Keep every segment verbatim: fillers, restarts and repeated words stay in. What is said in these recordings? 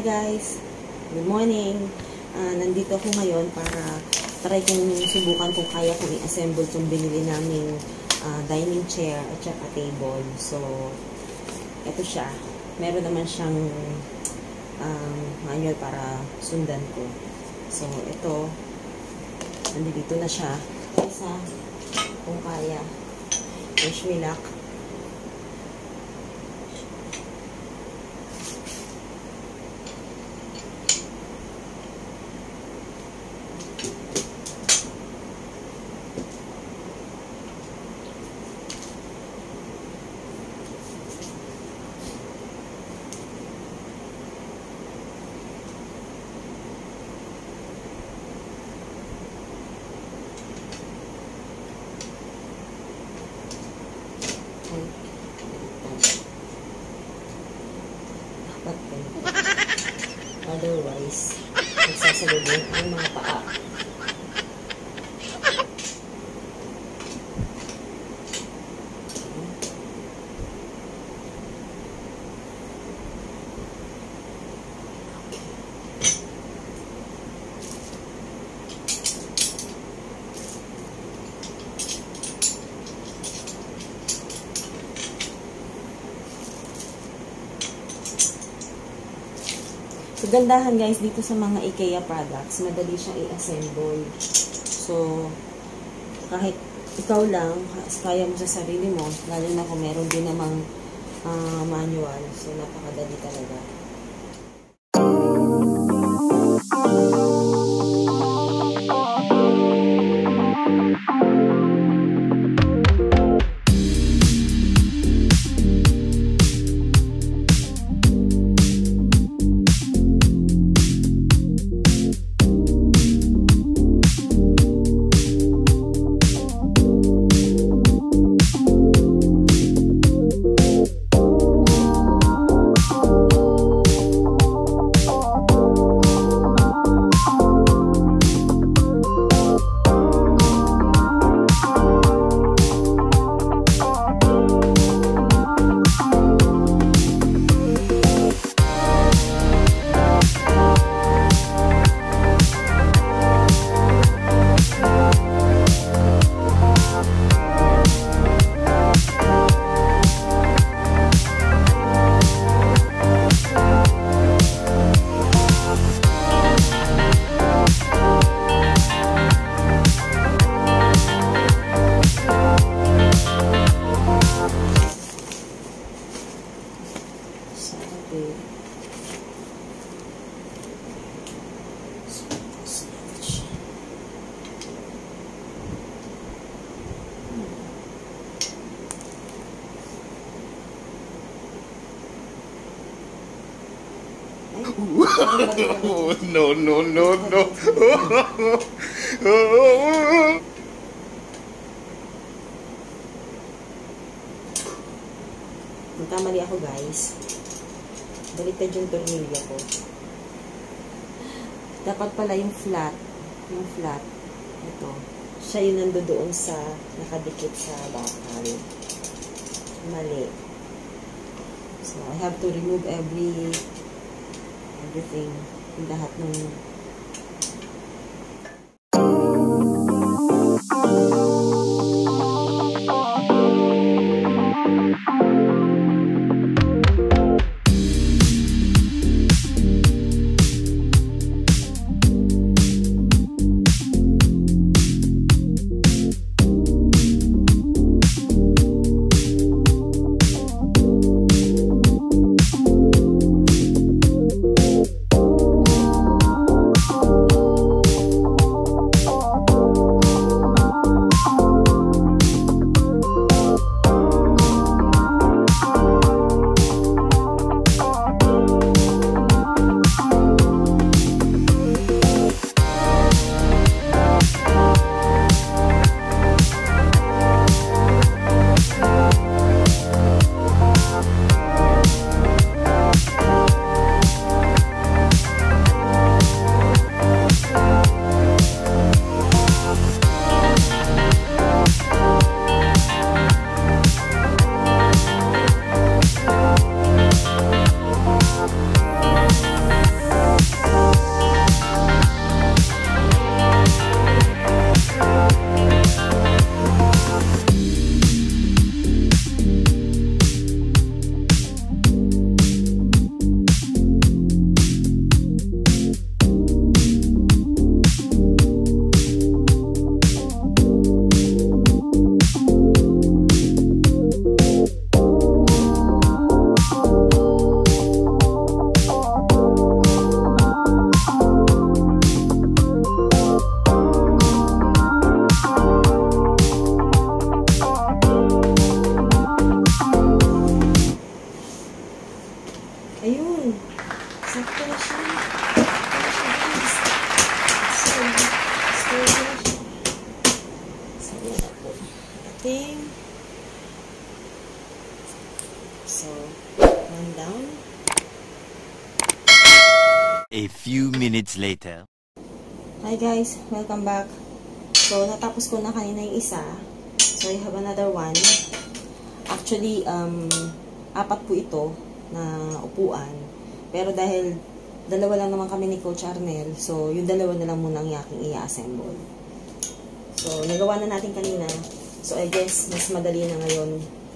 guys! Good morning! Uh, nandito ako ngayon para try kong subukan kung kaya kong i-assemble itong binili naming uh, dining chair at saka table. So, ito siya. Meron naman siyang um, manual para sundan ko. So, ito. Nandito na siya. Isa, kung kaya. Wish me luck. Dapat ganito. Otherwise, magsasalubong ang mga paa. Kagandahan guys dito sa mga IKEA products, madali siyang i-assemble. So, kahit ikaw lang, kaya mo sa sarili mo, lalo na kung meron din namang uh, manual. So, napakadali talaga. No, no, no, no. Magkamali ako guys. Baliktad yung tornilyo ko. Dapat pala yung flat. Yung flat. Ito. Siya yung nandoon sa nakadikit sa bakal. Mali. So, I have to remove every everything. Yung lahat ng ating so one down. A few minutes later. Hi guys, welcome back. So natapos ko na kanina yung isa. So I have another one. Actually, um, apat po ito na upuan. Pero dahil dalawa lang naman kami ni Coach Arnel, so yung dalawa na lang muna ang yaking i-assemble. So nagawa na natin kanina. So I guess mas madali na ngayon.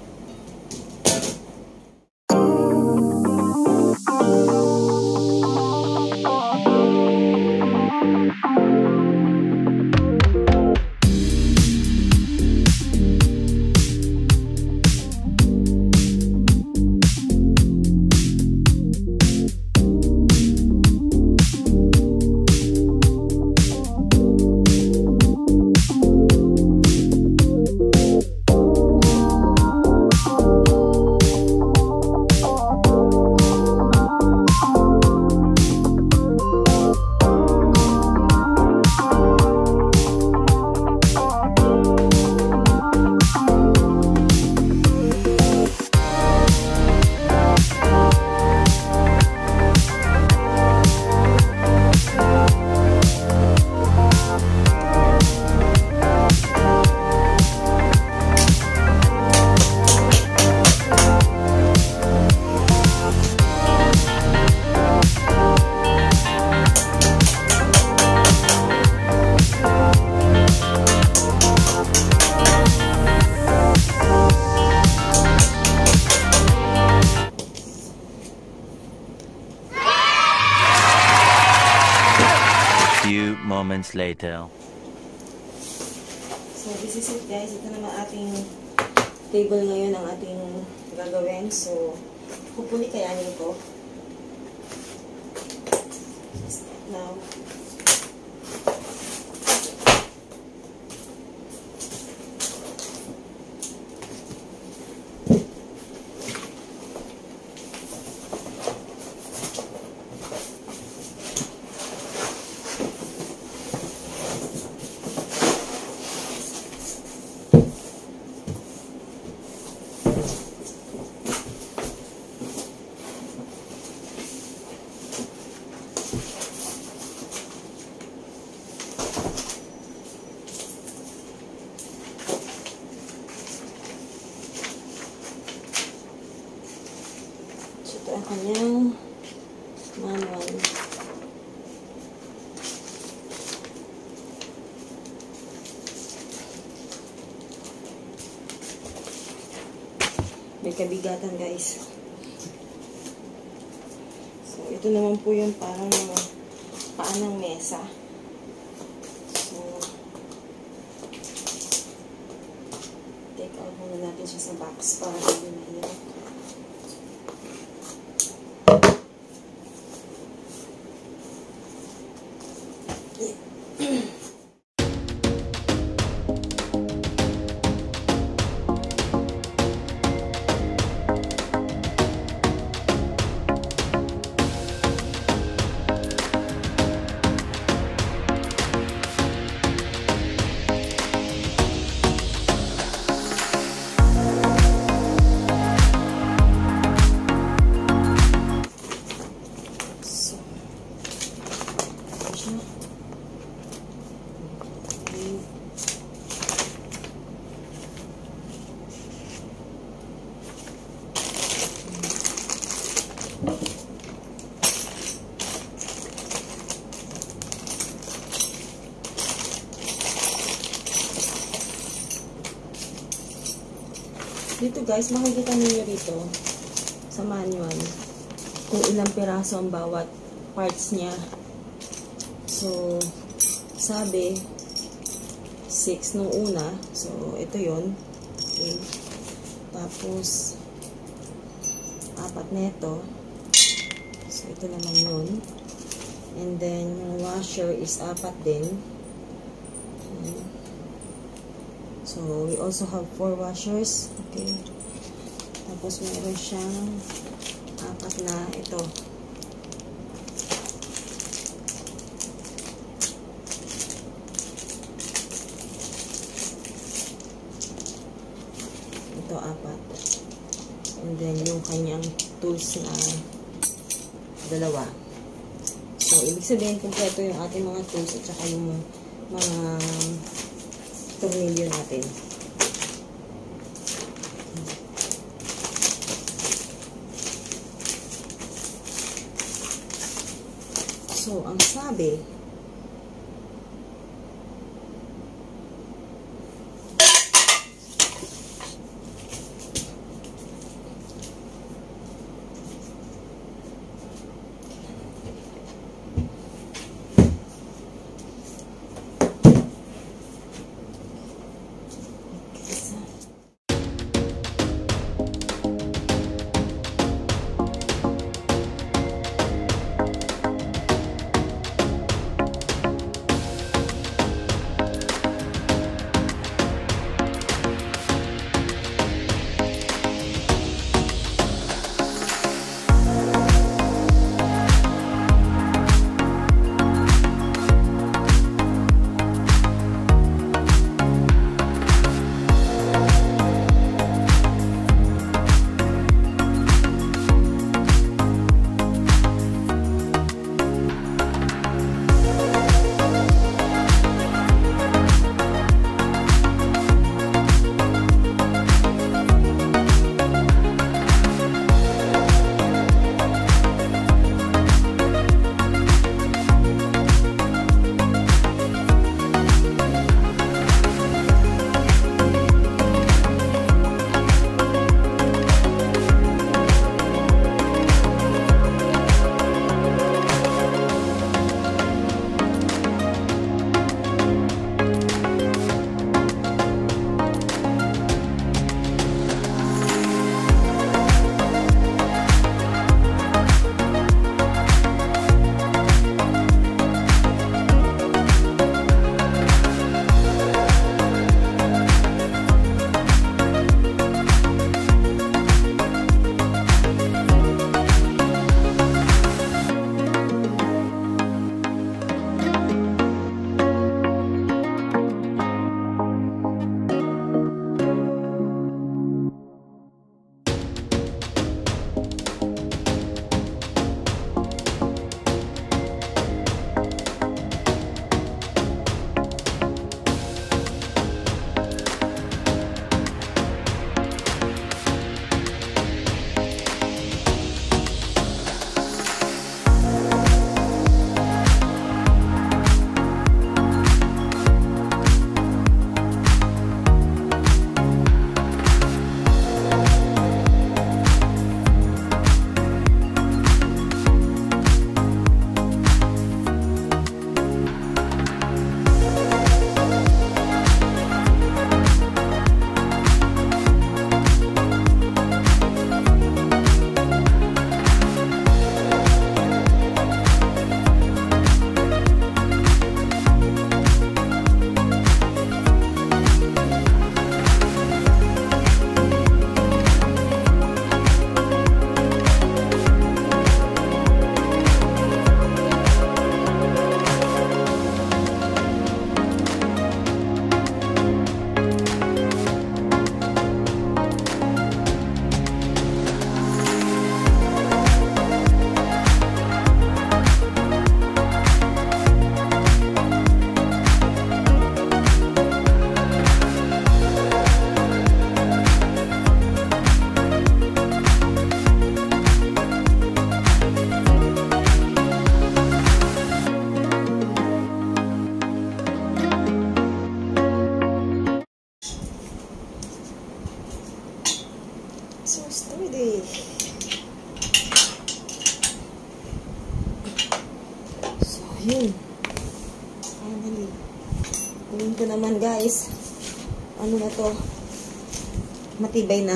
Few moments later. So this is it guys. Ito naman ating table ngayon ang ating gagawin. So hopefully kayanin ko. Now, ito ang kanyang manual. May kabigatan guys. So ito naman po yung parang mga paan ng mesa. So take out muna natin siya sa box para hindi mahirap. Dito guys, makikita niyo rito sa manual kung ilang piraso ang bawat parts niya. So, sabi six nung una. So, ito yon. Okay. Tapos apat neto. So, ito naman yun. And then, yung washer is apat din. Okay. So, we also have four washers. Okay. Tapos, meron siyang apat na ito. Ito, apat. And then, yung kanyang tools na dalawa. So, ibig sabihin, kumpleto yung ating mga tools at saka yung mga tornilyo natin. So, ang sabi, Yun. Finally. Tingin ko naman guys. Ano na to? Matibay na.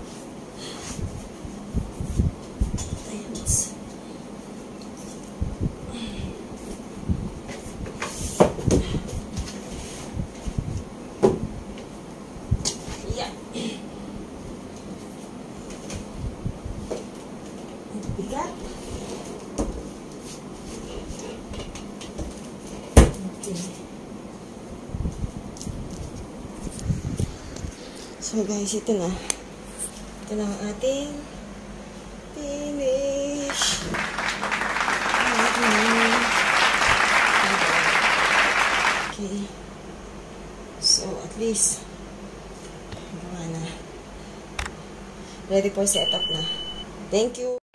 Ayan. Yeah. Bigat. So guys, ito na. Ito na ang ating finish. Okay. So, at least, gawa na. Ready for setup na. Thank you.